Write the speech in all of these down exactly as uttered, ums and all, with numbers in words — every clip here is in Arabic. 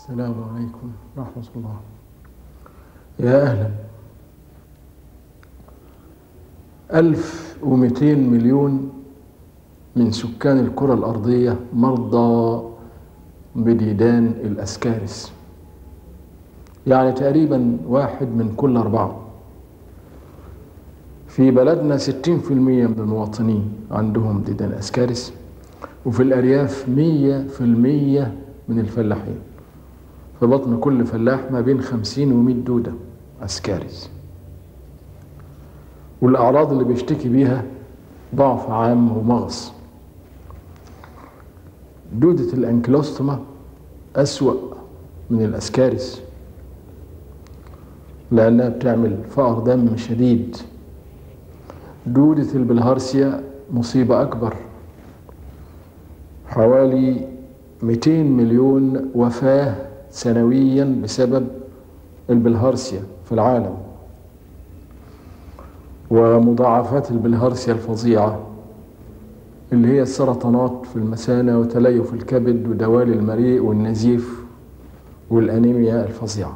السلام عليكم ورحمة الله. يا أهلا. ألف ومئتين مليون من سكان الكرة الأرضية مرضى بديدان الأسكارس، يعني تقريبا واحد من كل أربعة. في بلدنا ستين في المية من المواطنين عندهم ديدان أسكارس، وفي الأرياف مية في المية من الفلاحين. في بطن كل فلاح ما بين خمسين ومئة دودة أسكارس، والأعراض اللي بيشتكي بيها ضعف عام ومغص. دودة الأنكلوستوما أسوأ من الأسكارس لأنها بتعمل فقر دم شديد. دودة البلهارسيا مصيبة أكبر، حوالي مئتين مليون وفاة سنويا بسبب البلهارسيا في العالم. ومضاعفات البلهارسيا الفظيعة اللي هي السرطانات في المثانة وتليف الكبد ودوالي المريء والنزيف والأنيميا الفظيعة.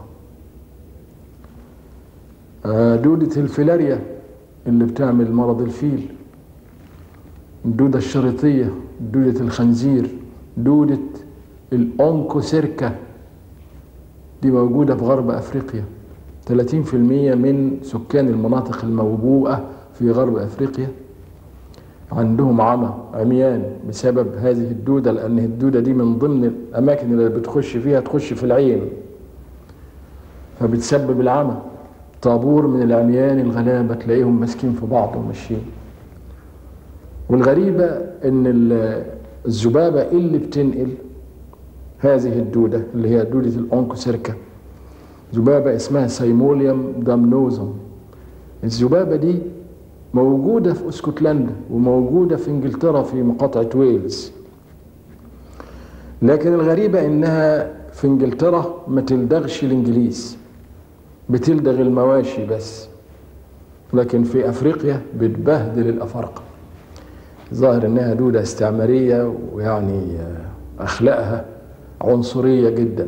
دودة الفيلاريا اللي بتعمل مرض الفيل، الدودة الشريطية، دودة الخنزير، دودة الأونكوسيركا دي موجودة في غرب أفريقيا. ثلاثين في المئة من سكان المناطق الموبوءة في غرب أفريقيا عندهم عمى عميان بسبب هذه الدودة، لأن الدودة دي من ضمن الأماكن اللي بتخش فيها تخش في العين، فبتسبب العمى. طابور من العميان الغلابة تلاقيهم ماسكين في بعض وماشيين. والغريبة إن الذبابة اللي بتنقل هذه الدودة اللي هي دودة الأونكوسيركا، ذبابة اسمها سيموليوم دامنوزوم. الذبابة دي موجودة في اسكتلندا وموجودة في انجلترا في مقاطعة ويلز، لكن الغريبة انها في انجلترا ما تلدغش الانجليز، بتلدغ المواشي بس، لكن في افريقيا بتبهدل الافارقة. ظاهر انها دودة استعمارية، ويعني اخلاقها عنصرية جدا.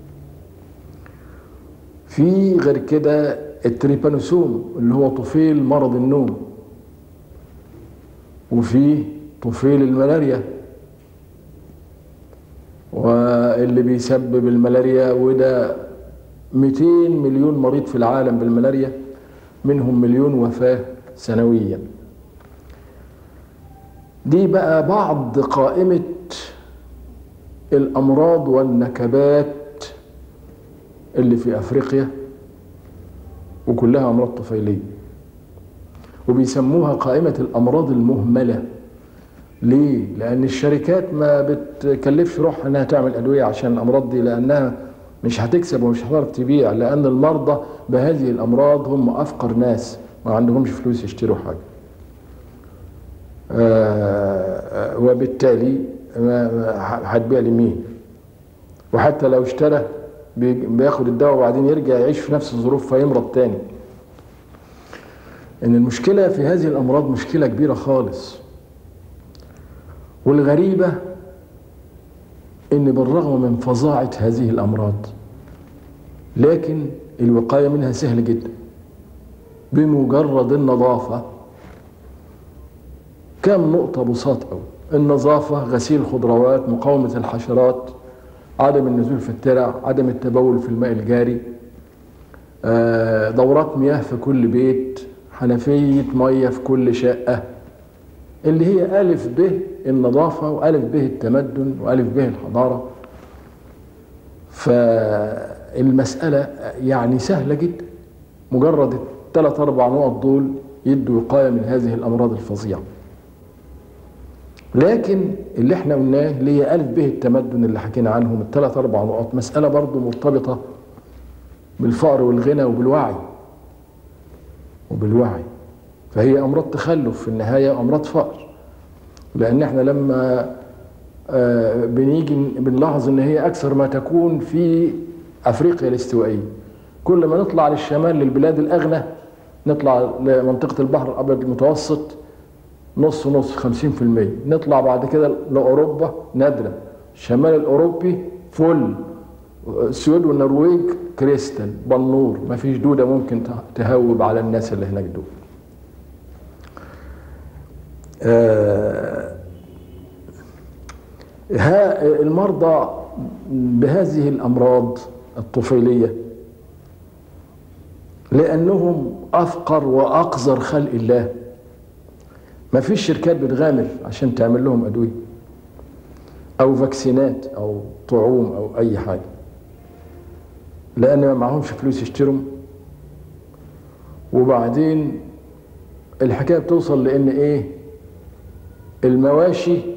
في غير كده التريبانوسوم اللي هو طفيل مرض النوم، وفي طفيل الملاريا واللي بيسبب الملاريا، وده مئتين مليون مريض في العالم بالملاريا، منهم مليون وفاة سنويا. دي بقى بعض قائمة الأمراض والنكبات اللي في أفريقيا، وكلها أمراض طفيلية، وبيسموها قائمة الأمراض المهملة. ليه؟ لأن الشركات ما بتكلفش روحها أنها تعمل أدوية عشان الأمراض دي، لأنها مش هتكسب ومش هتعرف تبيع، لأن المرضى بهذه الأمراض هم أفقر ناس ما عندهمش فلوس يشتروا حاجة. آه وبالتالي هتبيع لمين؟ وحتى لو اشترى بياخد الدواء وبعدين يرجع يعيش في نفس الظروف فيمرض تاني. ان المشكلة في هذه الامراض مشكلة كبيرة خالص. والغريبة ان بالرغم من فظاعة هذه الامراض، لكن الوقاية منها سهل جدا بمجرد النظافة. كم نقطة بساط قوي: النظافة، غسيل الخضروات، مقاومة الحشرات، عدم النزول في الترع، عدم التبول في الماء الجاري، دورات مياه في كل بيت، حنفية مية في كل شقة، اللي هي ألف به النظافة وألف به التمدن وألف به الحضارة. فالمسألة يعني سهلة جدا، مجرد الثلاث أربع نقط دول يدوا وقاية من هذه الأمراض الفظيعة. لكن اللي احنا قلناه اللي هي ألف به التمدن اللي حكينا عنهم، الثلاث أربع نقط، مسألة برضو مرتبطة بالفقر والغنى وبالوعي وبالوعي فهي أمراض تخلف في النهاية، أمراض فقر. لأن احنا لما آه بنيجي بنلاحظ إن هي أكثر ما تكون في أفريقيا الاستوائية. كل ما نطلع للشمال للبلاد الأغنى، نطلع لمنطقة البحر الأبيض المتوسط، نص ونص خمسين في المية. نطلع بعد كده لأوروبا نادرة، الشمال الأوروبي فل، السويد والنرويج كريستال بنور، ما فيش دودة ممكن تهوب على الناس اللي هناك دول. آه ها المرضى بهذه الأمراض الطفيلية لأنهم أفقر وأقذر خلق الله، ما فيش شركات بتغامر عشان تعمل لهم أدوية أو فاكسينات أو طعوم أو أي حاجة، لأن ما معهمش فلوس يشتروا. وبعدين الحكاية بتوصل لأن إيه، المواشي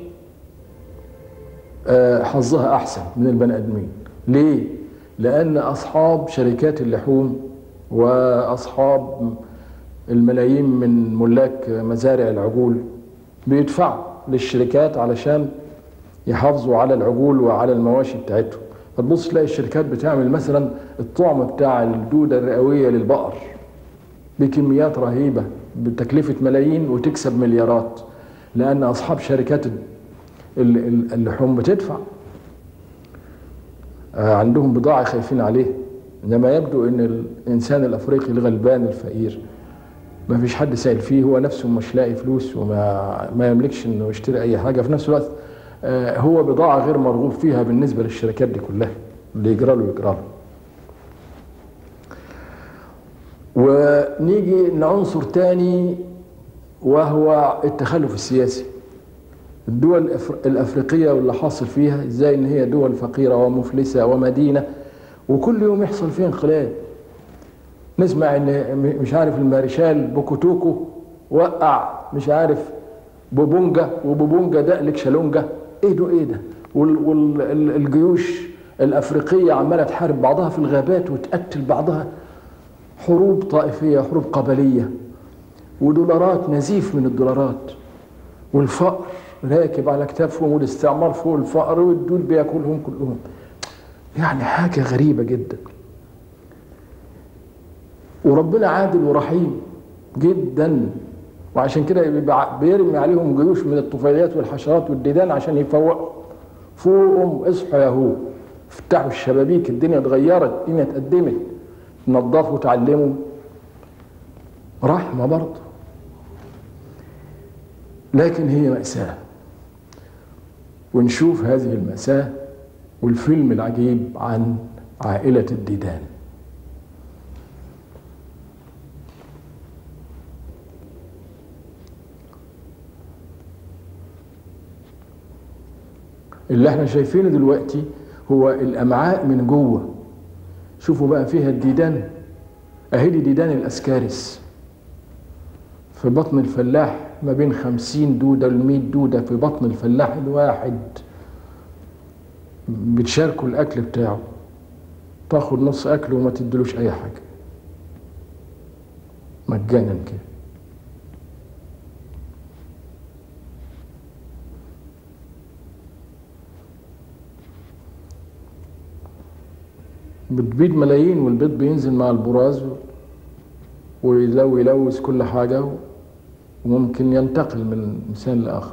حظها أحسن من البني آدمين. ليه؟ لأن أصحاب شركات اللحوم وأصحاب الملايين من ملاك مزارع العجول بيدفعوا للشركات علشان يحافظوا على العجول وعلى المواشي بتاعتهم. فتبص تلاقي الشركات بتعمل مثلا الطعم بتاع الدودة الرئوية للبقر بكميات رهيبة بتكلفة ملايين وتكسب مليارات، لأن أصحاب شركات اللحوم بتدفع، عندهم بضاعة خايفين عليه. إنما يبدو أن الإنسان الأفريقي الغلبان الفقير ما فيش حد سائل فيه، هو نفسه مش لاقي فلوس وما ما يملكش إنه يشتري أي حاجة، في نفس الوقت هو بضاعة غير مرغوب فيها بالنسبة للشركات دي كلها، اللي يجرى له يجرى له. ونيجي لعنصر تاني وهو التخلف السياسي. الدول الأفريقية واللي حاصل فيها ازاي ان هي دول فقيرة ومفلسة ومدينة، وكل يوم يحصل فيها انقلاب. نسمع ان مش عارف المارشال بوكوتوكو وقع مش عارف بوبونجا، وبوبونجا دقلك شالونجا. ايه ده ايه ده؟ والجيوش الأفريقية عمالة تحارب بعضها في الغابات وتقتل بعضها، حروب طائفية، حروب قبلية، ودولارات، نزيف من الدولارات، والفقر راكب على كتافهم، والاستعمار فوق الفقر، والدود بياكلهم كلهم. يعني حاجة غريبة جدا. وربنا عادل ورحيم جدا، وعشان كده بيرمي عليهم جيوش من الطفيليات والحشرات والديدان عشان يفوقوا. فوقهم اصحوا يا هو، افتحوا الشبابيك، الدنيا اتغيرت، الدنيا اتقدمت، نظفوا وتعلموا. رحمة برضه، لكن هي مأساة. ونشوف هذه المأساة والفيلم العجيب عن عائلة الديدان. اللي احنا شايفينه دلوقتي هو الأمعاء من جوه. شوفوا بقى فيها الديدان، اهي دي ديدان الأسكارس في بطن الفلاح، ما بين خمسين دودة لمية دودة في بطن الفلاح الواحد، بتشاركوا الأكل بتاعه، تاخد نص أكله وما تدلوش أي حاجة، مجانا كده. بتبيض ملايين، والبيض بينزل مع البراز ويلوث كل حاجة، وممكن ينتقل من إنسان لآخر.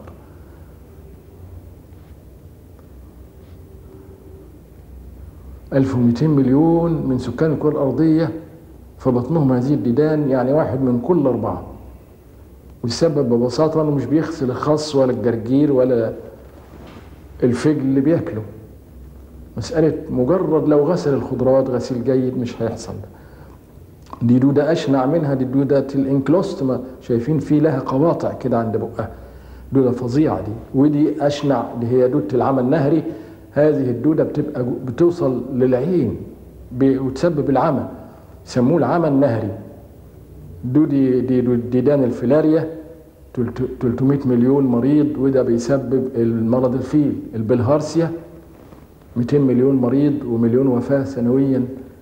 ألف ومئتين مليون من سكان الكرة الأرضية في بطنهم هذه الديدان، يعني واحد من كل أربعة. والسبب ببساطة إنه مش بيغسل الخس ولا الجرجير ولا الفجل اللي بياكله. مسألة مجرد لو غسل الخضروات غسيل جيد مش هيحصل. دي دودة أشنع منها، دي دودة الانكلوستما، شايفين في لها قواطع كده عند بقها، دودة فظيعة دي. ودي أشنع، دي هي دودة العمى النهري. هذه الدودة بتبقى بتوصل للعين وتسبب العمى، يسموه العمى النهري. دودي دي ديدان الفيلاريا، ثلاثمئة مليون مريض، وده بيسبب المرض الفيل. البلهارسيا مئتين مليون مريض ومليون وفاة سنويا.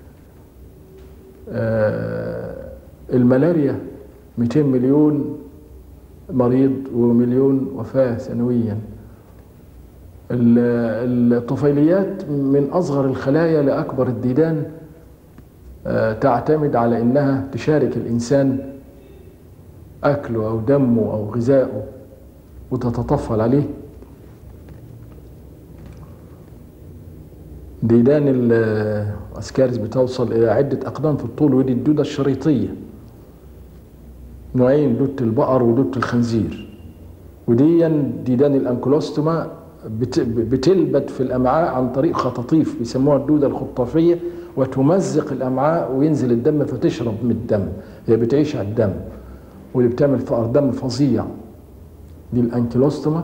آه الملاريا مئتين مليون مريض ومليون وفاة سنويا. الطفيليات من أصغر الخلايا لأكبر الديدان، آه تعتمد على أنها تشارك الإنسان أكله أو دمه أو غذائه وتتطفل عليه. ديدان الاسكاريس بتوصل الى عده اقدام في الطول، ودي الدوده الشريطيه، نوعين، دوده البقر ودوده الخنزير. ودي ديدان الانكلوستوما بتلبت في الامعاء عن طريق خطاطيف بيسموها الدوده الخطافيه، وتمزق الامعاء وينزل الدم فتشرب من الدم، هي بتعيش على الدم، واللي بتعمل فقر دم فظيع دي الانكلوستوما.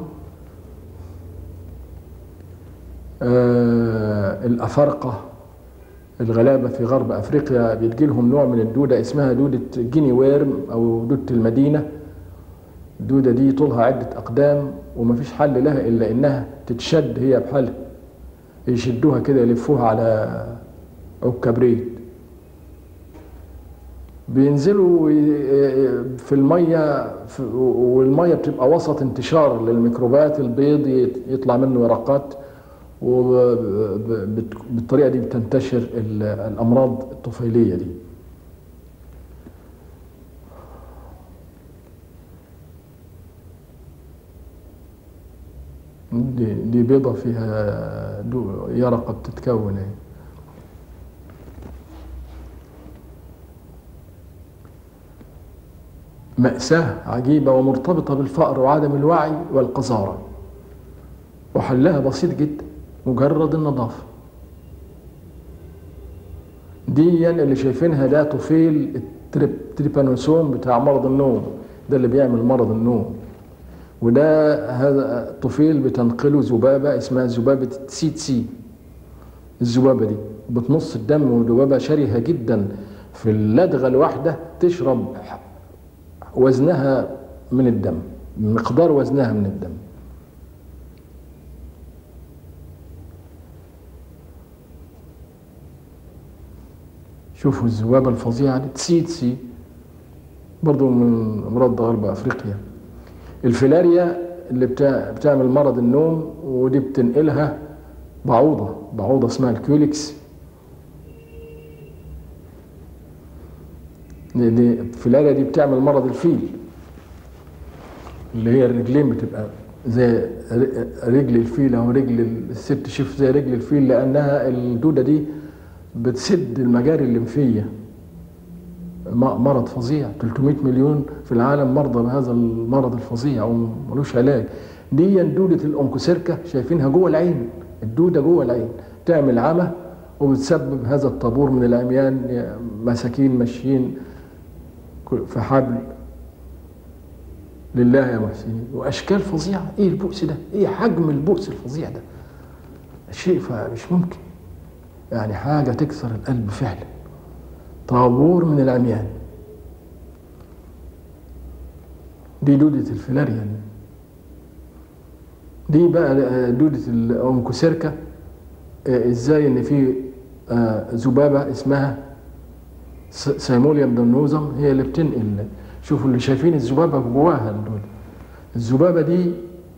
آه الافارقه الغلابه في غرب افريقيا بيجي لهم نوع من الدوده اسمها دوده جيني ويرم او دوده المدينه. الدوده دي طولها عده اقدام ومفيش حل لها الا انها تتشد هي بحالها، يشدوها كده يلفوها على عكبريت، بينزلوا في الميه، والميه بتبقى وسط انتشار للميكروبات، البيض يطلع منه يرقات، وبالطريقه دي بتنتشر الامراض الطفيليه دي. دي, دي بيضه فيها يرقه بتتكون. مأساة عجيبة ومرتبطة بالفقر وعدم الوعي والقذارة، وحلها بسيط جدا، مجرد النظافة. دي اللي شايفينها ده طفيل التريبانوسوم بتاع مرض النوم، ده اللي بيعمل مرض النوم. وده هذا الطفيل بتنقله ذبابة اسمها ذبابة التسيتسي. الذبابة دي بتمص الدم، وذبابة شرهة جدا، في اللدغة الواحدة تشرب وزنها من الدم، مقدار وزنها من الدم. شوفوا الذبابة الفظيعة دي، تسيتسي، برضو من أمراض غرب أفريقيا. الفيلاريا اللي بتاع بتعمل مرض النوم، ودي بتنقلها بعوضة بعوضة اسمها الكيوليكس. دي الفيلاريا دي بتعمل مرض الفيل، اللي هي الرجلين بتبقى زي رجل الفيل او رجل الست، شوف زي رجل الفيل، لانها الدوده دي بتسد المجاري الليمفيه. مرض فظيع، ثلاثمائة مليون في العالم مرضى بهذا المرض الفظيع وملوش علاج. دي دوده الأونكوسيركا، شايفينها جوه العين، الدوده جوه العين تعمل عمى، وبتسبب هذا الطابور من العميان، مساكين ماشيين في حبل. لله يا محسنين، واشكال فظيعه. ايه البؤس ده؟ ايه حجم البؤس الفظيع ده؟ شيء مش ممكن، يعني حاجه تكسر القلب فعلا. طابور من العميان. دي دوده الفيلاريا. دي بقى دوده الأونكوسيركا. ازاي؟ ان في ذبابه اسمها سيموليوم دونوزم هي اللي بتنقل. شوفوا اللي شايفين الذبابه جواها دول، الذبابه دي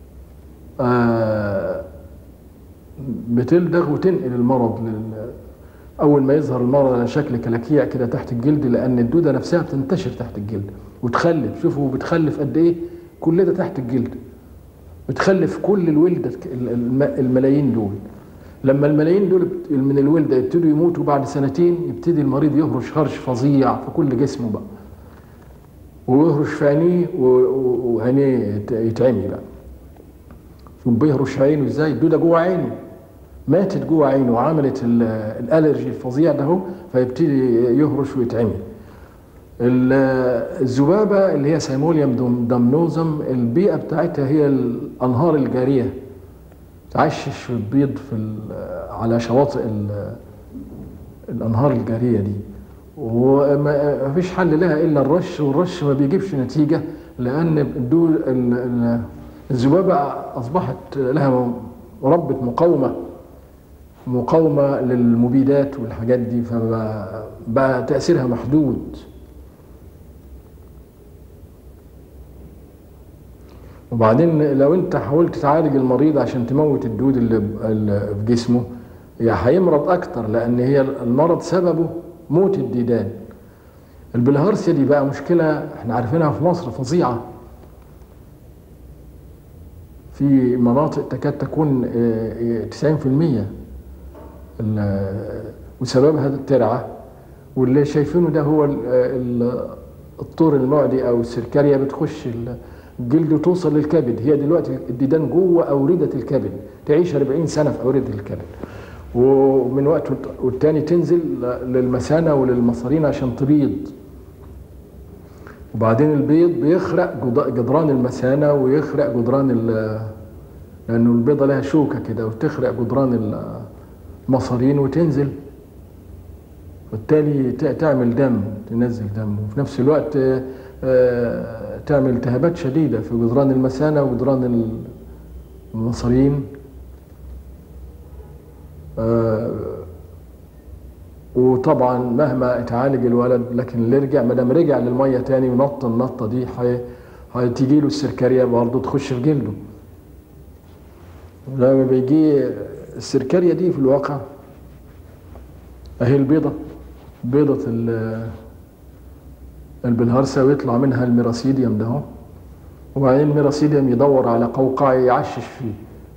آه بتلدغ وتنقل المرض. اول ما يظهر المرض على شكل كلاكيع كده تحت الجلد، لان الدوده نفسها بتنتشر تحت الجلد وتخلف. شوفوا بتخلف قد ايه، كل ده تحت الجلد، بتخلف كل الولده الملايين دول. لما الملايين دول من الولده يبتدوا يموتوا بعد سنتين، يبتدي المريض يهرش هرش فظيع في كل جسمه بقى، ويهرش في عينيه وعينيه يتعمي بقى. شوف بيهرش عينه ازاي، الدوده جوه عينه، ماتت جوه عينه وعملت الالرجي الفظيع ده اهو، فيبتدي يهرش ويتعمي. الذبابه اللي هي سيموليوم دامنوزم، البيئه بتاعتها هي الانهار الجاريه، تعشش البيض في على شواطئ الانهار الجاريه دي، وما فيش حل لها الا الرش، والرش ما بيجيبش نتيجه، لان الذبابه اصبحت لها ربة مقاومه مقاومه للمبيدات والحاجات دي، فبقى تاثيرها محدود. وبعدين لو انت حاولت تعالج المريض عشان تموت الدود اللي في جسمه، يعني هيمرض اكتر، لان هي المرض سببه موت الديدان. البلهارسيا دي بقى مشكله احنا عارفينها في مصر فظيعه، في مناطق تكاد تكون تسعين في المية وسببها الترعة، واللي شايفينه ده هو الطور المعدي أو السركاريا بتخش الجلد وتوصل للكبد. هي دلوقتي الديدان جوه أوردة الكبد، تعيش أربعين سنة في أوردة الكبد، ومن وقت والتاني تنزل للمثانة وللمصارين عشان تبيض. وبعدين البيض بيخرق جدران المثانة ويخرق جدران، لأنه البيضة لها شوكة كده وتخرق جدران المصارين وتنزل، وبالتالي تعمل دم، تنزل دم، وفي نفس الوقت تعمل التهابات شديدة في جدران المثانة وجدران المصارين. وطبعا مهما اتعالج الولد، لكن اللي رجع ما دام رجع للميه تاني ونط النطه دي هتيجي له السركاريا برضه تخش في جلده. لما بيجي السركاريا دي في الواقع اهي البيضه، بيضه البلهارسيا، ويطلع منها الميراسيديوم ده اهو، وبعدين الميراسيديوم يدور على قوقعه يعشش فيه،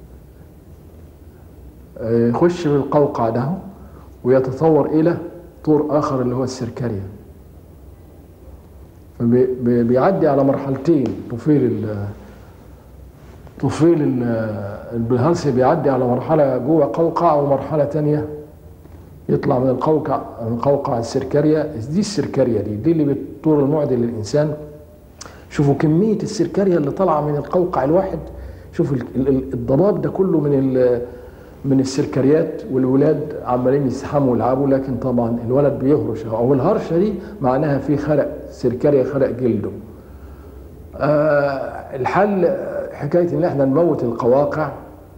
يخش في القوقع ده ويتطور الى طور اخر اللي هو السركاريا. فبيعدي على مرحلتين، طفيل طفيل البلهارسيا بيعدي على مرحله جوه قوقع ومرحله ثانيه يطلع من القوقع، من قوقع السركاريا. دي السركاريا دي دي اللي بالطور المعدي للانسان. شوفوا كميه السركاريا اللي طالعه من القوقع الواحد، شوفوا الضباب ده كله من من السركريات، والولاد عمالين يسحموا ويلعبوا، لكن طبعا الولد بيهرش، او الهرشه دي معناها في خرق سركريا، خرق جلده. آه الحل حكايه ان احنا نموت القواقع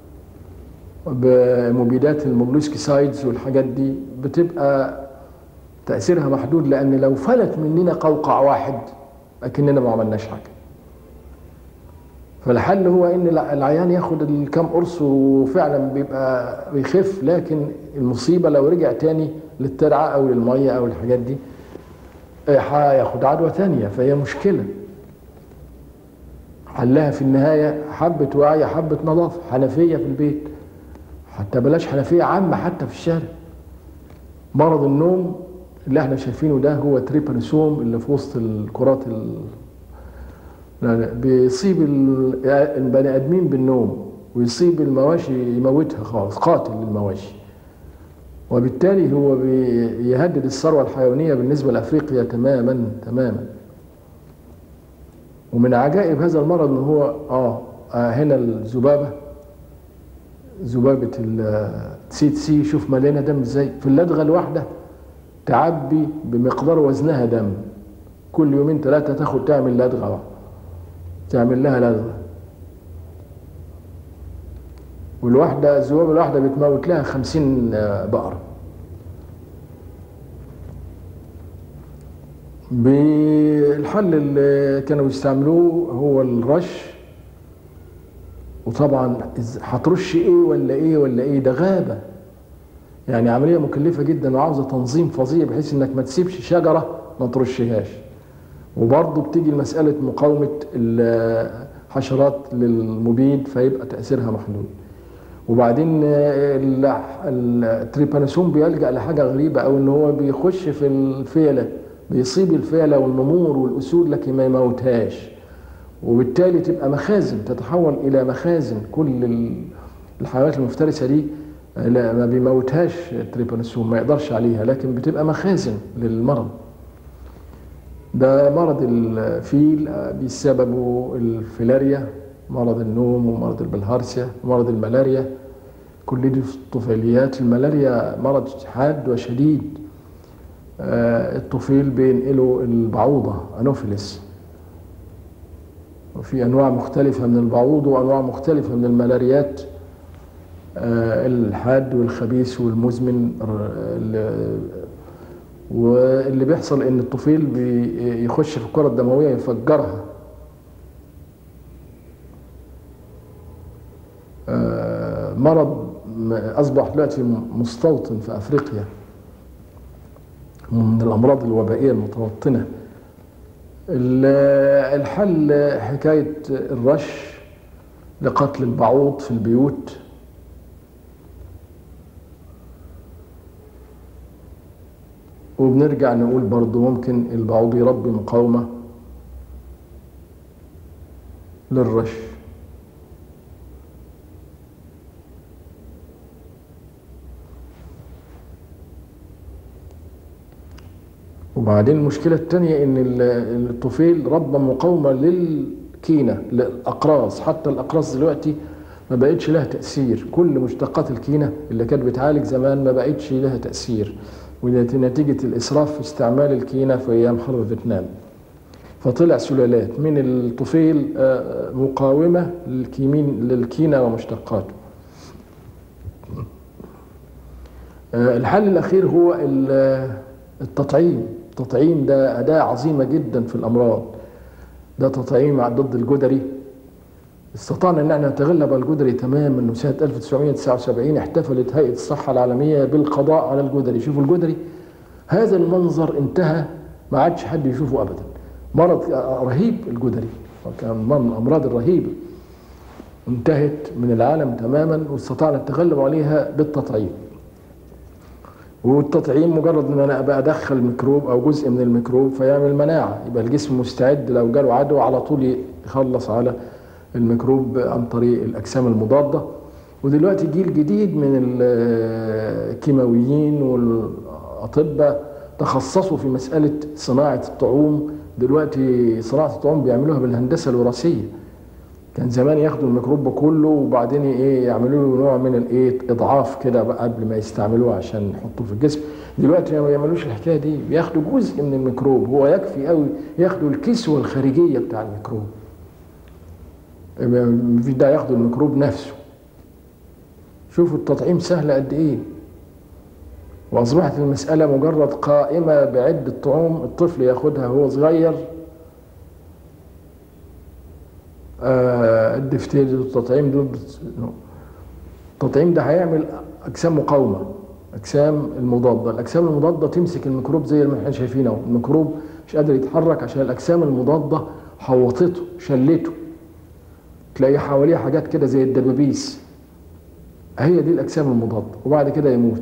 بمبيدات المولوسكيسايدز والحاجات دي، بتبقى تاثيرها محدود، لان لو فلت مننا قوقع واحد اكننا ما عملناش حاجه. فالحل هو ان العيان ياخد الكام قرص وفعلا بيبقى بيخف، لكن المصيبه لو رجع تاني للترعه او للميه او الحاجات دي هياخد عدوى ثانيه، فهي مشكله. حلها في النهايه حبه وعي، حبه نظافه، حنفيه في البيت، حتى بلاش حنفيه عامه حتى في الشارع. مرض النوم اللي احنا شايفينه ده هو تريبانوسوم اللي في وسط الكرات ال بيصيب البني ادمين بالنوم، ويصيب المواشي يموتها خالص، قاتل للمواشي، وبالتالي هو بيهدد الثروه الحيوانيه بالنسبه لافريقيا تماما تماما. ومن عجائب هذا المرض ان هو اه, آه هنا الذبابه، ذبابه السي سي، شوف مليانه دم ازاي، في اللدغه الواحده تعبي بمقدار وزنها دم، كل يومين ثلاثه تاخد تعمل لدغه واحده، تعمل لها لدغه. والواحده الذبابه الواحده بتموت لها خمسين بقره. بالحل اللي كانوا يستعملوه هو الرش، وطبعا هترش ايه ولا ايه ولا ايه، ده غابه يعني، عمليه مكلفه جدا وعاوزه تنظيم فظيع بحيث انك ما تسيبش شجره ما ترشهاش. وبرضه بتيجي مساله مقاومه الحشرات للمبيد، فيبقى تاثيرها محدود. وبعدين التريبانوسوم بيلجأ لحاجه غريبه، او ان هو بيخش في الفيله، بيصيب الفيله والنمور والاسود لكن ما يموتهاش، وبالتالي تبقى مخازن، تتحول الى مخازن. كل الحيوانات المفترسه دي لا ما بيموتهاش التريبانوسوم، ما يقدرش عليها، لكن بتبقى مخازن للمرض. ده مرض الفيل بسببه الفيلاريا، مرض النوم ومرض البلهارسيا ومرض الملاريا، كل دي الطفيليات. الملاريا مرض حاد وشديد، الطفيل بينقله البعوضة أنوفيلس، وفي أنواع مختلفة من البعوض وأنواع مختلفة من الملاريات، الحاد والخبيث والمزمن. واللي بيحصل ان الطفيل بيخش في الكرة الدموية يفجرها. مرض اصبح دلوقتي مستوطن في افريقيا، من الامراض الوبائية المتوطنة. الحل حكاية الرش لقتل البعوض في البيوت، وبنرجع نقول برضو ممكن البعوض يربي مقاومة للرش. وبعدين المشكلة التانية ان الطفيل ربى مقاومة للكينة للأقراص. حتى الأقراص دلوقتي ما بقتش لها تأثير، كل مشتقات الكينة اللي كانت بتعالج زمان ما بقتش لها تأثير، ونتيجة الإسراف في استعمال الكينة في أيام حرب فيتنام. فطلع سلالات من الطفيل مقاومة للكيمين للكينة ومشتقاته. الحل الأخير هو التطعيم. التطعيم ده أداة عظيمة جدا في الأمراض. ده تطعيم ضد الجدري. استطعنا ان احنا نتغلب على الجدري تماما، وسنه ألف وتسعمائة وتسعة وسبعين احتفلت هيئه الصحه العالميه بالقضاء على الجدري. شوفوا الجدري، هذا المنظر انتهى، ما عادش حد يشوفه ابدا. مرض رهيب الجدري، كان من الامراض الرهيبه، انتهت من العالم تماما، واستطعنا التغلب عليها بالتطعيم. والتطعيم مجرد ان انا ابقى ادخل ميكروب او جزء من الميكروب فيعمل مناعه، يبقى الجسم مستعد لو جاله عدوى على طول يخلص على الميكروب عن طريق الأجسام المضادة. ودلوقتي جيل جديد من الكيماويين والأطباء تخصصوا في مسألة صناعة الطعوم. دلوقتي صناعة الطعوم بيعملوها بالهندسة الوراثية. كان زمان ياخدوا الميكروب كله وبعدين ايه يعملوا له نوع من الايه اضعاف كده بقى قبل ما يستعملوه عشان يحطوه في الجسم. دلوقتي ما يعملوش الحكايه دي، بياخدوا جزء من الميكروب، هو يكفي قوي ياخدوا الكسوه الخارجيه بتاع الميكروب، مفيش داعي ياخدوا الميكروب نفسه. شوفوا التطعيم سهل قد ايه، واصبحت المساله مجرد قائمه بعده طعوم الطفل ياخدها وهو صغير. آه الدفتيريا والتطعيم دول، التطعيم ده هيعمل اجسام مقاومه، اجسام المضاده. الاجسام المضاده تمسك الميكروب زي ما احنا شايفين اهو، الميكروب مش قادر يتحرك عشان الاجسام المضاده حوطته شلته، تلاقي حواليه حاجات كده زي الدبابيس، هي دي الاجسام المضاده، وبعد كده يموت.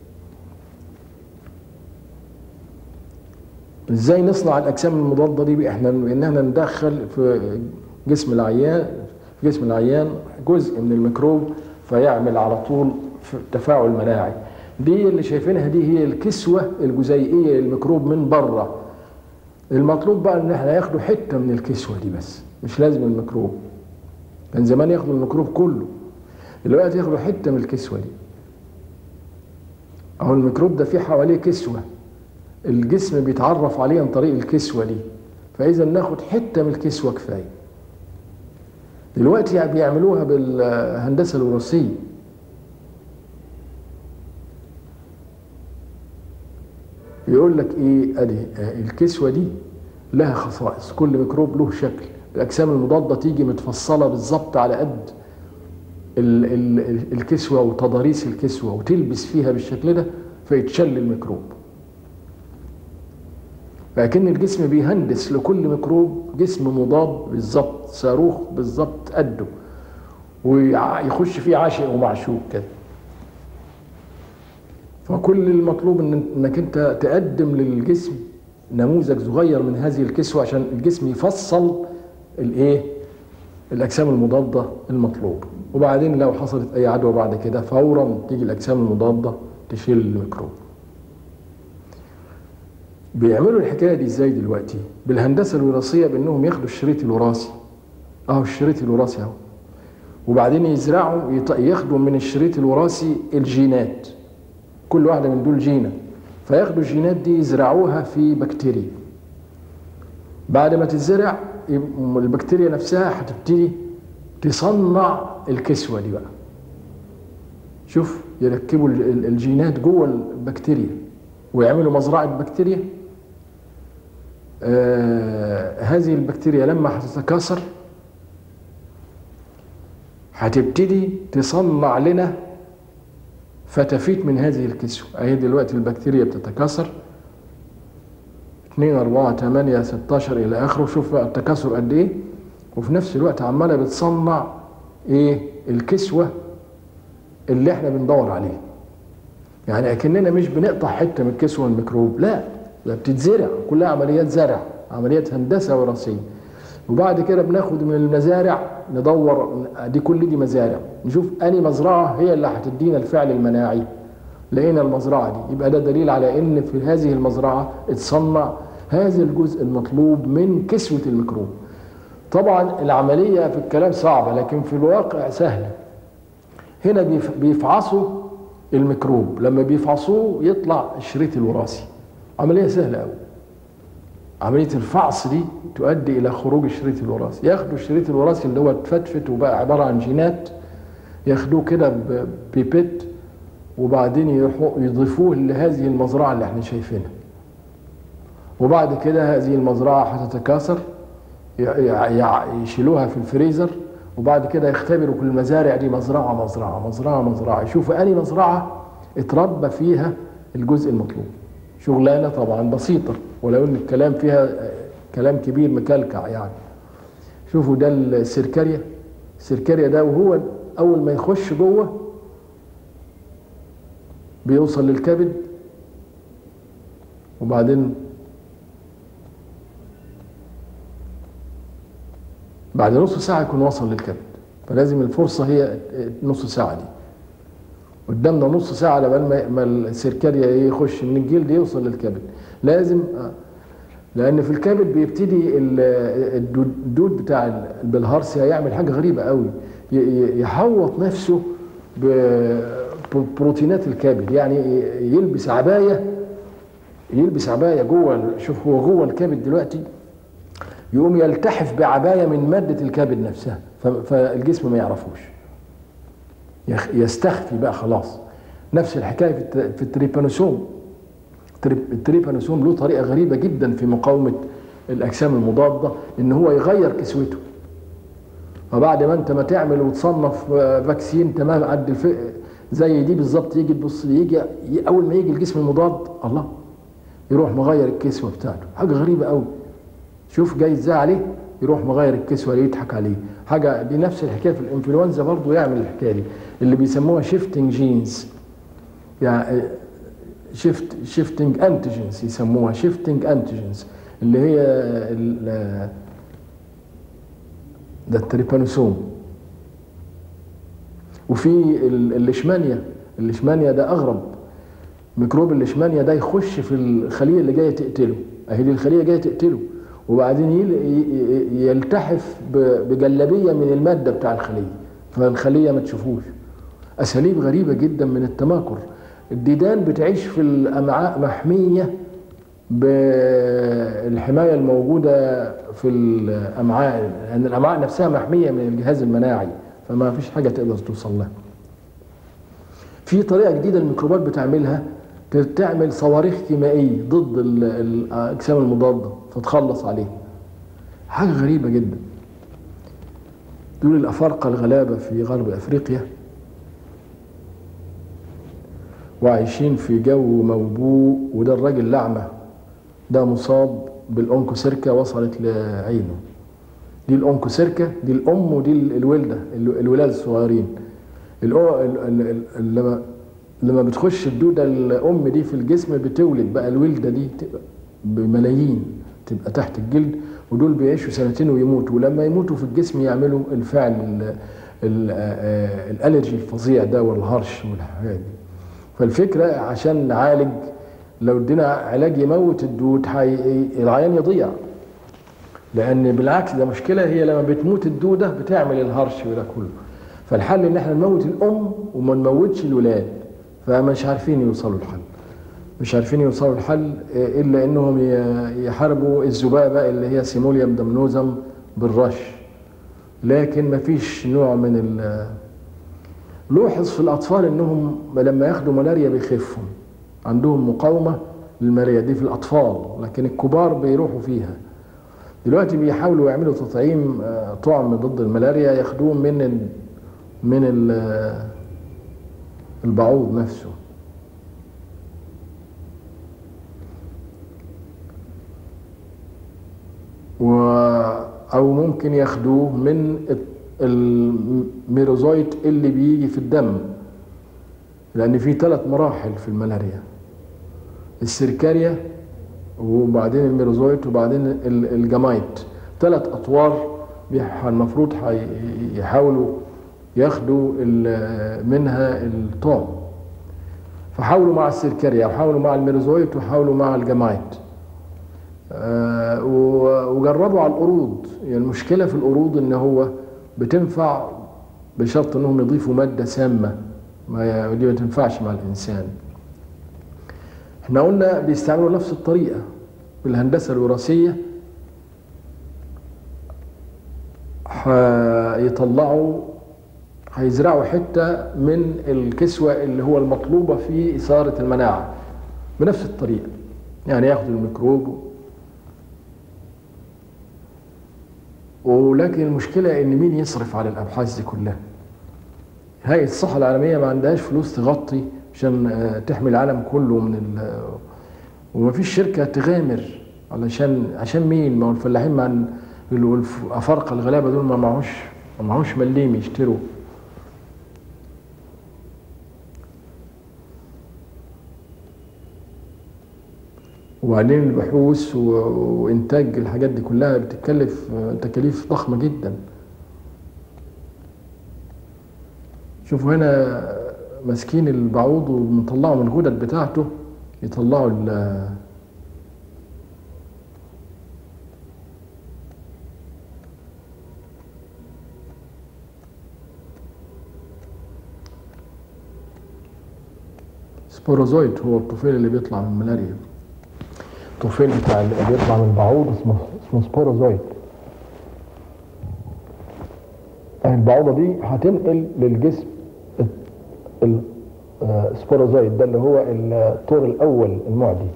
ازاي نصنع الاجسام المضاده دي؟ احنا ان احنا ندخل في جسم العيان في جسم العيان جزء من الميكروب فيعمل على طول تفاعل مناعي. دي اللي شايفينها دي هي الكسوه الجزيئيه للميكروب من بره. المطلوب بقى ان احنا ياخدوا حته من الكسوه دي بس، مش لازم الميكروب. كان زمان ياخدوا الميكروب كله، دلوقتي ياخدوا حته من الكسوه دي. اهو الميكروب ده فيه حواليه كسوه، الجسم بيتعرف عليه عن طريق الكسوه دي، فاذا ناخد حته من الكسوه كفايه. دلوقتي بيعملوها بالهندسه الوراثيه. يقول لك ايه، ادي الكسوه دي لها خصائص، كل ميكروب له شكل. الاجسام المضاده تيجي متفصله بالظبط على قد ال ال الكسوه وتضاريس الكسوه، وتلبس فيها بالشكل ده فيتشل الميكروب. لكن الجسم بيهندس لكل ميكروب جسم مضاد بالظبط، صاروخ بالظبط قده، ويخش فيه عاشق ومعشوق كده. فكل المطلوب ان انك انت تقدم للجسم نموذج صغير من هذه الكسوه عشان الجسم يفصل الايه الاجسام المضاده المطلوبه، وبعدين لو حصلت اي عدوى بعد كده فورا تيجي الاجسام المضاده تشيل الميكروب. بيعملوا الحكايه دي ازاي دلوقتي؟ بالهندسه الوراثيه، بانهم ياخدوا الشريط الوراثي، اهو الشريط الوراثي اهو، وبعدين يزرعوا ياخدوا من الشريط الوراثي الجينات، كل واحده من دول جينه، فياخدوا الجينات دي يزرعوها في بكتيريا. بعد ما تتزرع البكتيريا نفسها هتبتدي تصنع الكسوه دي بقى. شوف، يركبوا الجينات جوه البكتيريا ويعملوا مزرعه بكتيريا. آه هذه البكتيريا لما هتتكاثر هتبتدي تصنع لنا فتافيت من هذه الكسوه. اهي دلوقتي البكتيريا بتتكاثر اتنين أربعة تمانية ستاشر الى اخره، شوف بقى التكاثر قد ايه، وفي نفس الوقت عماله بتصنع ايه الكسوه اللي احنا بندور عليها. يعني اكننا مش بنقطع حته من الكسوه الميكروب، لا، ده بتتزرع، كلها عمليات زرع، عمليات هندسه وراثيه. وبعد كده بناخد من المزارع ندور، دي كل دي مزارع، نشوف اني مزرعه هي اللي هتدينا الفعل المناعي. لقينا المزرعه دي، يبقى ده دليل على ان في هذه المزرعه اتصنع هذا الجزء المطلوب من كسوه الميكروب. طبعا العمليه في الكلام صعبه لكن في الواقع سهله. هنا بيفعصوا الميكروب، لما بيفعصوه يطلع الشريط الوراثي. عمليه سهله قوي. عمليه الفحص دي تؤدي الى خروج الشريط الوراثي. ياخدوا الشريط الوراثي اللي هو اتفتفت وبقى عباره عن جينات، ياخدوه كده ببيبت وبعدين يروحوا يضيفوه لهذه المزرعه اللي احنا شايفينها. وبعد كده هذه المزرعه هتتكاثر، يشيلوها في الفريزر، وبعد كده يختبروا كل المزارع دي مزرعه مزرعه مزرعه مزرعه، يشوفوا انهي مزرعه اتربى فيها الجزء المطلوب. شغلانه طبعا بسيطه، ولو ان الكلام فيها كلام كبير مكلكع يعني. شوفوا ده السركاريا، السركاريا ده وهو اول ما يخش جوه بيوصل للكبد، وبعدين بعد نص ساعة يكون وصل للكبد. فلازم الفرصة هي نص ساعة دي. قدامنا نص ساعة لبال ما السركاريا يخش من الجلد يوصل للكبد. لازم، لأن في الكبد بيبتدي الدود بتاع البلهارسيا يعمل حاجة غريبة قوي، يحوط نفسه ببروتينات الكبد، يعني يلبس عباية يلبس عباية جوه. شوف هو جوه الكبد دلوقتي، يقوم يلتحف بعباية من مادة الكبد نفسها، فالجسم ما يعرفوش، يستخفي بقى خلاص. نفس الحكاية في التريبانوسوم. التريبانوسوم له طريقة غريبة جدا في مقاومة الأجسام المضادة، إن هو يغير كسوته. فبعد ما أنت ما تعمل وتصنف فاكسين تمام قد الف... زي دي بالظبط، يجي تبص يجي أول ما يجي الجسم المضاد، الله، يروح مغير الكسوة بتاعته. حاجة غريبة قوي. شوف جاي ازاي عليه، يروح مغير الكسوه يضحك عليه. حاجه دي نفس الحكايه في الانفلونزا برضه، يعمل الحكايه دي اللي بيسموها شيفتنج جينز، يعني شيفت شيفتنج انتيجنز، يسموها شيفتنج انتيجنز، اللي هي ده التريبانوسوم. وفي الليشمانيا، الليشمانيا ده اغرب ميكروب. الليشمانيا ده يخش في الخليه اللي جايه تقتله، اهي دي الخليه جايه تقتله، وبعدين يلتحف بجلبيه من الماده بتاع الخليه، فالخليه ما تشوفوش. اساليب غريبه جدا من التماكر. الديدان بتعيش في الامعاء محميه بالحمايه الموجوده في الامعاء، لان يعني الامعاء نفسها محميه من الجهاز المناعي، فما فيش حاجه تقدر توصل لها. في طريقه جديده الميكروبات بتعملها، تعمل صواريخ كيميائيه ضد الاجسام المضاده فتخلص عليه. حاجه غريبه جدا. دول الافارقه الغلابه في غرب افريقيا، وعايشين في جو موبوء. وده الراجل الاعمى ده مصاب بالأونكوسيركا وصلت لعينه. دي الأونكوسيركا، دي الام ودي الولده، الولاد الصغيرين. لما لما بتخش الدوده الام دي في الجسم بتولد بقى الولده دي بملايين، تبقى تحت الجلد، ودول بيعيشوا سنتين ويموتوا. ولما يموتوا في الجسم يعملوا الفعل الالرجي الفظيع ده والهرش والحاجات دي. فالفكره عشان نعالج، لو ادينا علاج يموت الدود العيان يضيع، لان بالعكس ده مشكله. هي لما بتموت الدوده بتعمل الهرش وده كله. فالحل ان احنا نموت الام وما نموتش الولاد. فمش عارفين يوصلوا الحل، مش عارفين يوصلوا الحل الا انهم يحاربوا الذبابه اللي هي سيموليوم دمنوزم بالرش. لكن ما فيش نوع من ال لوحظ في الاطفال انهم لما ياخدوا ملاريا بيخفوا، عندهم مقاومه للملاريا دي في الاطفال، لكن الكبار بيروحوا فيها. دلوقتي بيحاولوا يعملوا تطعيم طعم ضد الملاريا ياخدوه من ال من ال البعوض نفسه. و او ممكن ياخدوه من الميروزويت اللي بيجي في الدم، لأن في ثلاث مراحل في الملاريا: السيركاريا، وبعدين الميروزويت، وبعدين ال- الجامايت. ثلاث أطوار بيح- المفروض حي- يحاولوا ياخدوا ال- منها الطعم. فحاولوا مع السيركاريا، وحاولوا مع الميروزويت، وحاولوا مع الجامايت. آه، و- وجربوا على القرود. يعني المشكلة في القرود إن هو بتنفع بشرط إنهم يضيفوا مادة سامة، ما دي ما تنفعش مع الإنسان. احنا قلنا بيستعملوا نفس الطريقة بالهندسة الوراثية. هيطلعوا هيزرعوا حتة من الكسوة اللي هو المطلوبة في إثارة المناعة بنفس الطريقة. يعني ياخدوا الميكروب، ولكن المشكلة إن مين يصرف على الأبحاث دي كلها؟ هيئة الصحة العالمية ما عندهاش فلوس تغطي عشان آه، تحمي العالم كله من ال ومفيش شركة تغامر علشان عشان مين؟ ما هو الفلاحين مع الأفارقة الغلابة دول ما معهوش ما معهوش مليم يشتروا. وبعدين البحوث و- وإنتاج الحاجات دي كلها بتتكلف آه، تكاليف ضخمة جدا. شوفوا هنا ماسكين البعوض ومطلعوا من الغدد بتاعته، يطلعوا ال سبوروزويت. هو الطفيل اللي بيطلع من الملاريا، الطفيل بتاع اللي بيطلع من البعوض اسمه اسمه سبوروزويت. البعوضة دي هتنقل للجسم السبوروزويت ده اللي هو الطور الأول المعدي.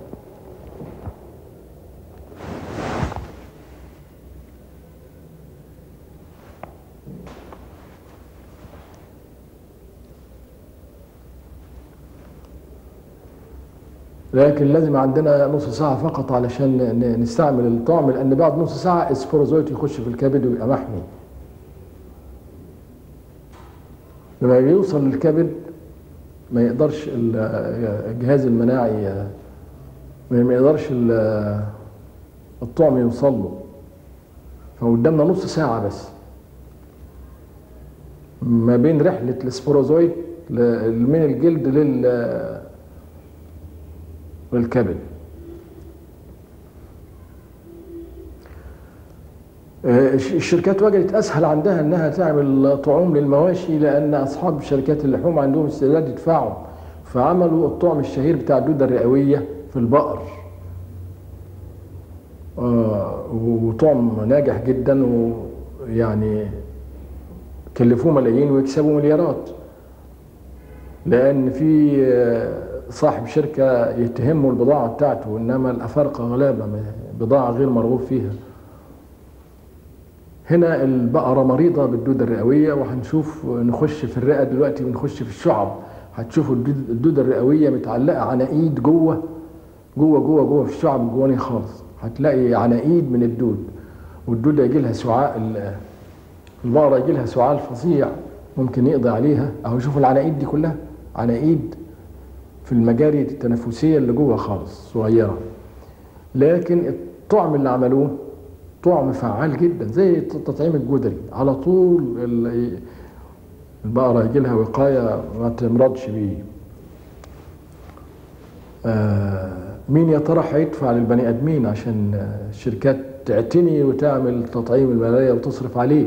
لكن لازم عندنا نص ساعة فقط علشان ن- نستعمل الطعم، لأن بعد نص ساعة السبوروزويت يخش في الكبد ويبقى محمي. لما بيوصل للكبد ما يقدرش ال- الجهاز المناعي، ما يقدرش ال- الطعم يوصل له. فقدامنا نص ساعة بس ما بين رحلة السبوروزويت ل- من الجلد لل للكبد. آه، الش- الشركات وجدت اسهل عندها انها تعمل طعوم للمواشي، لان اصحاب شركات اللحوم عندهم استعداد يدفعوا. فعملوا الطعم الشهير بتاع الدوده الرئويه في البقر. آه، وطعم ناجح جدا، ويعني كلفوه ملايين ويكسبوا مليارات. لان في آه، صاحب شركه يتهموا البضاعه بتاعته، انما الافارقه غلابه، بضاعه غير مرغوب فيها. هنا البقرة مريضة بالدودة الرئوية، وهنشوف نخش في الرئة دلوقتي ونخش في الشعب. هتشوفوا الدود- الدودة الرئوية متعلقة عناقيد جوه جوه جوه جوه في الشعب الجواني خالص. هتلاقي عناقيد من الدود، والدودة يجي لها سعاء ال- البقرة يجي لها سعال فظيع ممكن يقضي عليها. اهو شوفوا العناقيد دي كلها عناقيد في المجاري التنفسية اللي جوه خالص صغيرة. لكن الطعم اللي عملوه طعم فعال جدا، زي التطعيم الجدري. على طول ال- البقرة يجي لها وقاية ما تمرضش بيه. آه مين يا ترى هيدفع للبني ادمين عشان آه، الشركات تعتني وتعمل تطعيم الملاريا وتصرف عليه؟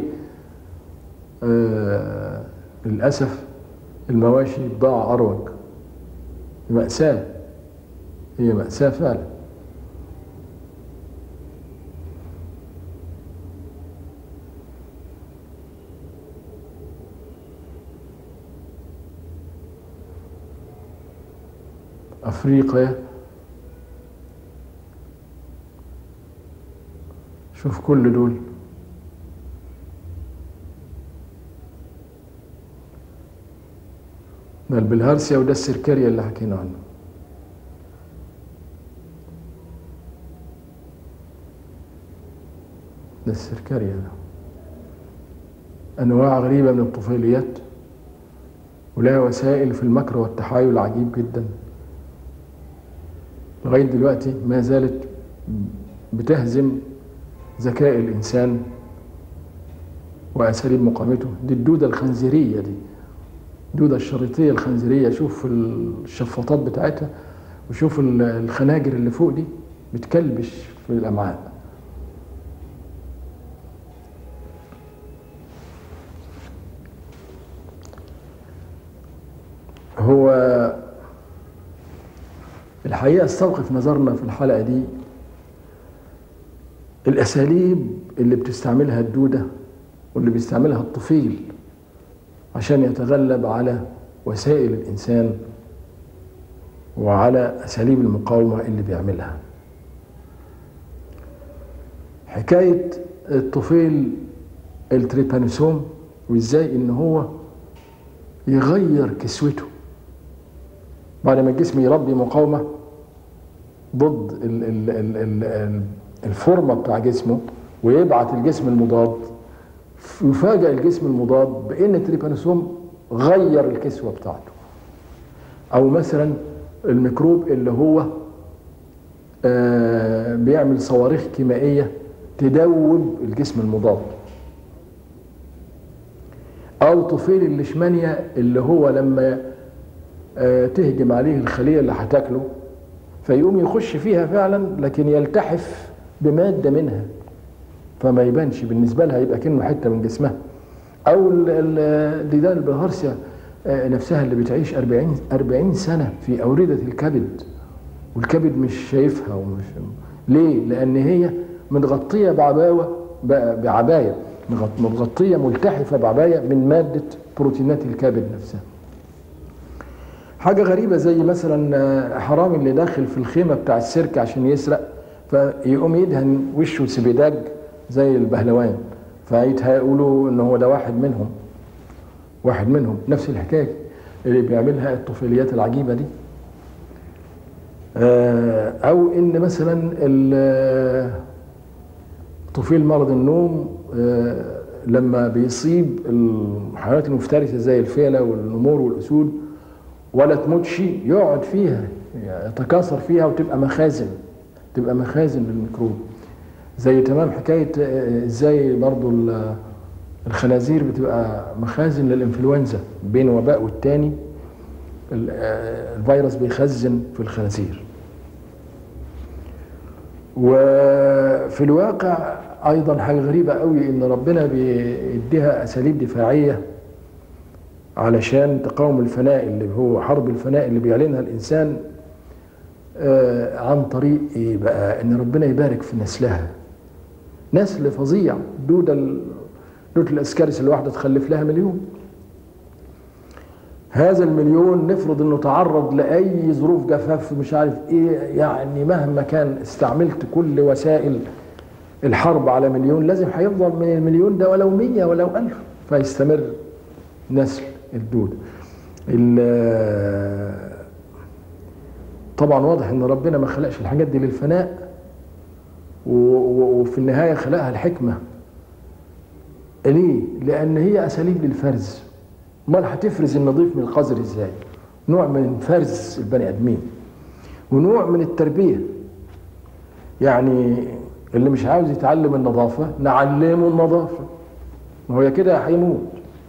آه للأسف المواشي بضاعة أروج. مأساة، هي مأساة فعلا. أفريقيا، شوف كل دول ده البلهارسيا، وده السركاريا اللي حكينا عنه. ده السركاريا ده. أنواع غريبة من الطفيليات ولها وسائل في المكر والتحايل عجيب جدا. لغاية دلوقتي ما زالت بتهزم ذكاء الإنسان وأساليب مقاومته. دي الدودة الخنزيرية، دي الدودة الشريطية الخنزيرية. شوف الشفاطات بتاعتها وشوف الخناجر اللي فوق دي بتكلبش في الأمعاء. هو الحقيقة استوقف نظرنا في الحلقة دي الأساليب اللي بتستعملها الدودة واللي بيستعملها الطفيل عشان يتغلب على وسائل الإنسان وعلى أساليب المقاومة اللي بيعملها. حكاية الطفيل التريبانوسوم وإزاي إن هو يغير كسوته بعد ما الجسم يربي مقاومة ضد ال ال ال ال الفورمة بتاع جسمه ويبعت الجسم المضاد، يفاجأ الجسم المضاد بأن التريبانوسوم غير الكسوة بتاعته. أو مثلا الميكروب اللي هو آه بيعمل صواريخ كيميائية تدوب الجسم المضاد. أو طفيل الليشمانيا اللي هو لما آه تهجم عليه الخلية اللي هتاكله فيقوم يخش فيها فعلا لكن يلتحف بمادة منها فما يبانش بالنسبة لها، يبقى كأنه حتة من جسمها. أو الديدان البلهارسيا آه نفسها اللي بتعيش أربعين سنة في أوردة الكبد والكبد مش شايفها. ومش ليه؟ لأن هي متغطية بعباوة بعباية متغطية ملتحفة بعباية من مادة بروتينات الكبد نفسها. حاجة غريبة زي مثلا حرامي اللي داخل في الخيمة بتاع السيرك عشان يسرق فيقوم يدهن وشه سبيداج زي البهلوان فيتهيأوا ان هو ده واحد منهم واحد منهم نفس الحكاية اللي بيعملها الطفيليات العجيبة دي. او ان مثلا طفيل مرض النوم لما بيصيب الحيوانات المفترسة زي الفيلة والنمور والأسود ولا تموتش يقعد فيها يتكاثر فيها وتبقى مخازن تبقى مخازن للميكروب. زي تمام حكاية ازاي برضو الخنازير بتبقى مخازن للإنفلونزا، بين وباء والتاني الفيروس بيخزن في الخنازير. وفي الواقع أيضا حاجة غريبة قوي إن ربنا بيديها أساليب دفاعية علشان تقاوم الفناء اللي هو حرب الفناء اللي بيعلنها الإنسان آه عن طريق إيه بقى؟ إن ربنا يبارك في نسلها. نسل فظيع. دودة دودة الأسكارس الواحدة تخلف لها مليون. هذا المليون نفرض إنه تعرض لأي ظروف جفاف مش عارف إيه، يعني مهما كان استعملت كل وسائل الحرب على مليون لازم هيفضل من المليون ده ولو مية ولو ألف فيستمر نسل الدودة. طبعا واضح ان ربنا ما خلقش الحاجات دي للفناء وفي النهاية خلقها الحكمة. ليه؟ لأن هي أساليب للفرز. امال هتفرز النظيف من القذر ازاي؟ نوع من فرز البني آدمين ونوع من التربية. يعني اللي مش عاوز يتعلم النظافة نعلمه النظافة، ما هو كده هيموت.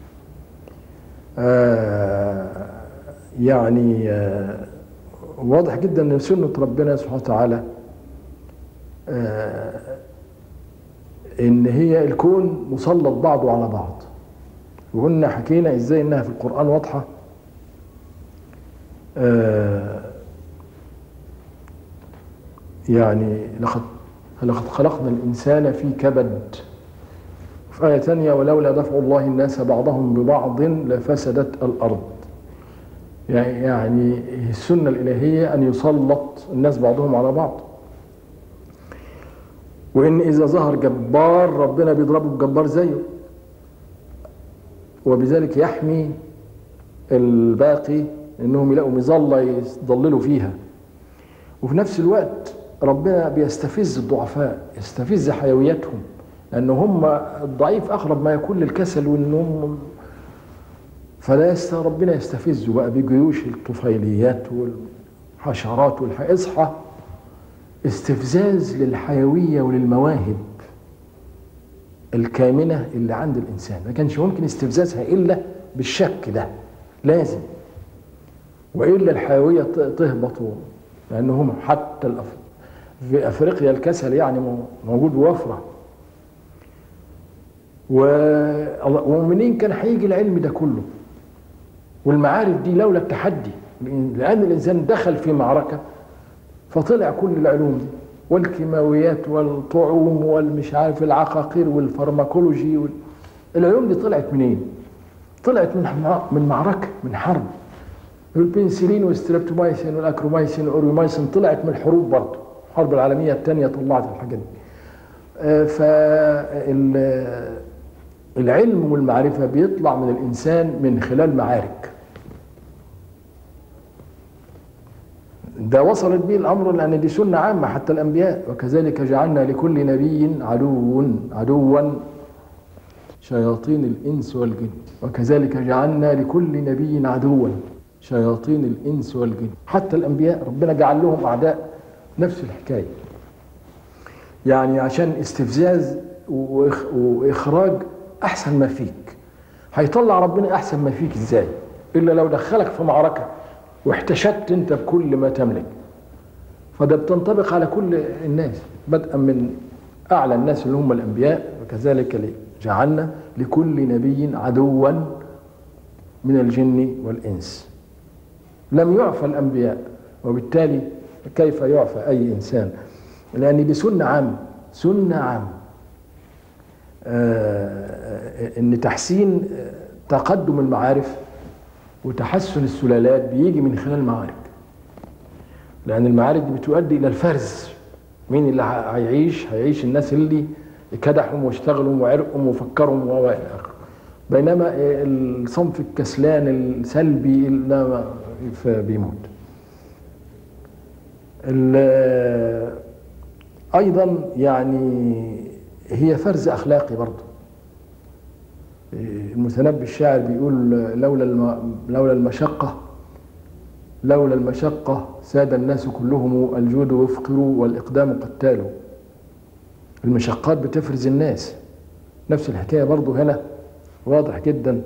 آه يعني آه واضح جدا ان سنة ربنا سبحانه وتعالى آه ان هي الكون مسلط بعضه على بعض. وقلنا حكينا ازاي انها في القرآن واضحة. آه يعني لقد لقد خلقنا الإنسان في كبد. في آية ثانية ولولا دفع الله الناس بعضهم ببعض لفسدت الأرض. يعني السنة الإلهية أن يسلط الناس بعضهم على بعض، وإن إذا ظهر جبار ربنا بيضربه بجبار زيه، وبذلك يحمي الباقي إنهم يلاقوا مظلة يضللوا فيها. وفي نفس الوقت ربنا بيستفز الضعفاء، يستفز حيويتهم، لأن هم الضعيف أقرب ما يكون للكسل والنوم. فلا يست ربنا يستفزه بقى بجيوش الطفيليات والحشرات والحياة. اصحى، استفزاز للحيوية وللمواهب الكامنة اللي عند الإنسان. ما كانش ممكن استفزازها إلا بالشك ده، لازم، وإلا الحيوية تهبط. لأنهم حتى في أفريقيا الكسل يعني موجود بوفرة. ومنين كان هيجي العلم ده كله والمعارف دي لولا التحدي؟ لأن الإنسان دخل في معركة فطلع كل العلوم دي، والكيماويات والطعوم والمش عارف العقاقير والفارماكولوجي وال... العلوم دي طلعت منين؟ طلعت من من معركة، من حرب. البنسلين والستريبتومايسين والاكرومايسين والاوريومايسين طلعت من الحروب برضه. الحرب العالمية الثانية طلعت الحاجات دي. فالعلم والمعرفة بيطلع من الإنسان من خلال معارك. ده وصلت به الأمر لأن دي سنة عامة حتى الأنبياء. وكذلك جعلنا لكل نبي عدو عدوا شياطين الإنس والجن. وكذلك جعلنا لكل نبي عدوا شياطين الإنس والجن. حتى الأنبياء ربنا جعل لهم أعداء، نفس الحكاية. يعني عشان استفزاز وإخراج أحسن ما فيك. هيطلع ربنا أحسن ما فيك إزاي؟ إلا لو دخلك في معركة واحتشدت أنت بكل ما تملك. فده بتنطبق على كل الناس بدءا من أعلى الناس اللي هم الأنبياء. وكذلك جعلنا لكل نبي عدوا من الجن والإنس. لم يعفى الأنبياء، وبالتالي كيف يعفى أي إنسان؟ لأن دي سنة عامة، سنة عامة. آه إن تحسين تقدم المعارف وتحسن السلالات بيجي من خلال المعارك. لأن المعارك دي بتؤدي إلى الفرز. مين اللي هيعيش؟ هيعيش الناس اللي كدحهم واشتغلوا وعرقهم وفكرهم وإلى آخره. بينما الصنف الكسلان السلبي لا بيموت. أيضا يعني هي فرز أخلاقي برضه. المتنبي الشاعر بيقول لولا الم... لولا المشقة لولا المشقة ساد الناس كلهم الجود وفقروا والإقدام قتالوا. المشقات بتفرز الناس. نفس الحكاية برضه هنا واضح جدا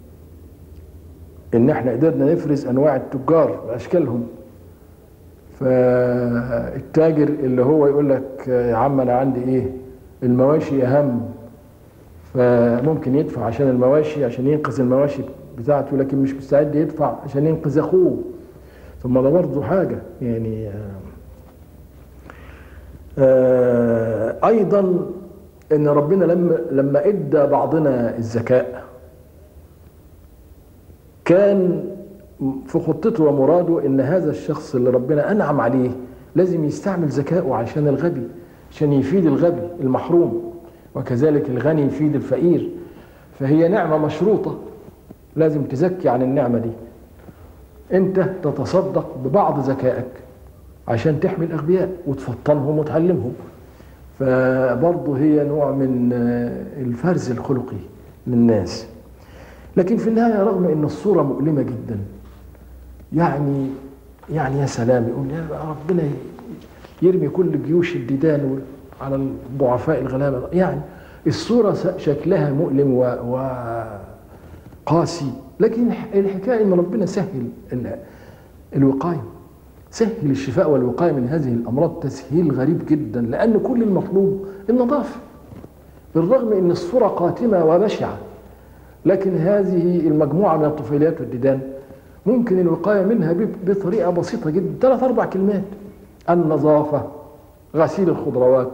إن احنا قدرنا نفرز أنواع التجار بأشكالهم. فالتاجر اللي هو يقول لك يا عم أنا عندي إيه؟ المواشي أهم، فممكن يدفع عشان المواشي عشان ينقذ المواشي بتاعته، لكن مش مستعد يدفع عشان ينقذ أخوه. ثم ده برضه حاجة يعني. آه أيضا إن ربنا لما لما إدى بعضنا الذكاء كان في خطته ومراده إن هذا الشخص اللي ربنا أنعم عليه لازم يستعمل ذكائه عشان الغبي، عشان يفيد الغبي المحروم. وكذلك الغني يفيد الفقير. فهي نعمة مشروطة، لازم تزكي عن النعمة دي. أنت تتصدق ببعض ذكائك عشان تحمي الأغبياء وتفطنهم وتعلمهم. فبرضه هي نوع من الفرز الخلقي للناس. لكن في النهاية رغم أن الصورة مؤلمة جدا، يعني يعني يا سلام، يقول يا ربنا يرمي كل جيوش الديدان على الضعفاء الغلابة. يعني الصورة شكلها مؤلم وقاسي، لكن الحكاية ان ربنا سهل الوقاية، سهل الشفاء والوقاية من هذه الأمراض تسهيل غريب جدا. لأن كل المطلوب النظافة، بالرغم ان الصورة قاتمة وبشعة، لكن هذه المجموعة من الطفيليات والديدان ممكن الوقاية منها بطريقة بسيطة جدا، ثلاث أربع كلمات: النظافة، غسيل الخضروات،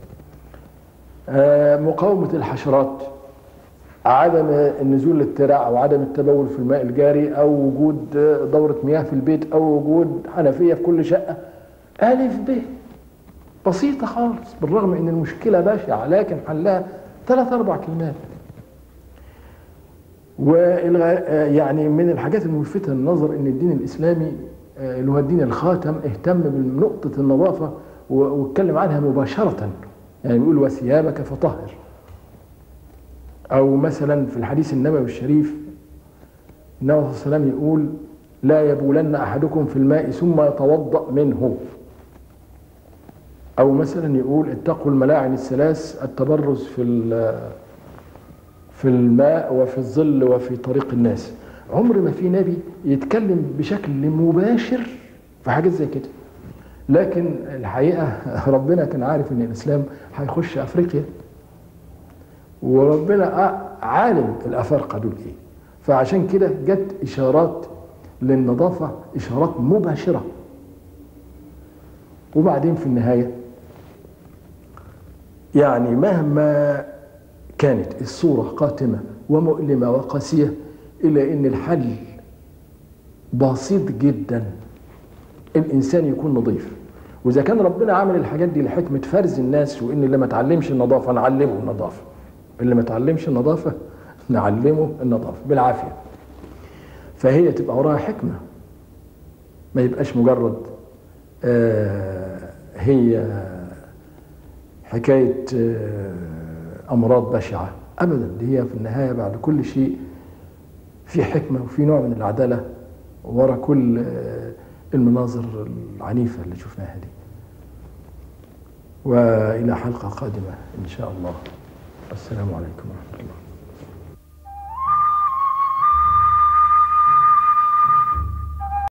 مقاومة الحشرات، عدم النزول للترع أو عدم التبول في الماء الجاري، أو وجود دورة مياه في البيت، أو وجود حنفية في كل شقة. ألف ب بسيطة خالص، بالرغم أن المشكلة بشعة، لكن حلها ثلاث أربع كلمات. ويعني من الحاجات الملفتة للنظر أن الدين الإسلامي اللي هو الدين الخاتم اهتم بنقطة النظافة واتكلم عنها مباشرة. يعني بيقول وثيابك فطهر. أو مثلا في الحديث النبوي الشريف النبي صلى الله عليه وسلم يقول لا يبولن أحدكم في الماء ثم يتوضأ منه. أو مثلا يقول اتقوا الملاعن الثلاث، التبرز في في الماء وفي الظل وفي طريق الناس. عمر ما في نبي يتكلم بشكل مباشر في حاجات زي كده، لكن الحقيقة ربنا كان عارف ان الإسلام هيخش أفريقيا، وربنا عالم الأفارقة دول ايه، فعشان كده جت إشارات للنظافة، إشارات مباشرة. وبعدين في النهاية يعني مهما كانت الصورة قاتمة ومؤلمة وقاسية، إلا إن الحل بسيط جدا، الإنسان يكون نظيف. وإذا كان ربنا عمل الحاجات دي لحكمة فرز الناس، وإن اللي ما تعلمش النظافة نعلمه النظافة، اللي ما تعلمش النظافة نعلمه النظافة بالعافية. فهي تبقى وراها حكمة، ما يبقاش مجرد آه هي حكاية آه أمراض بشعة أبدا. دي هي في النهاية بعد كل شيء في حكمة وفي نوع من العدالة ورا كل آه المناظر العنيفة اللي شفناها دي. وإلى حلقة قادمة إن شاء الله. السلام عليكم ورحمة الله.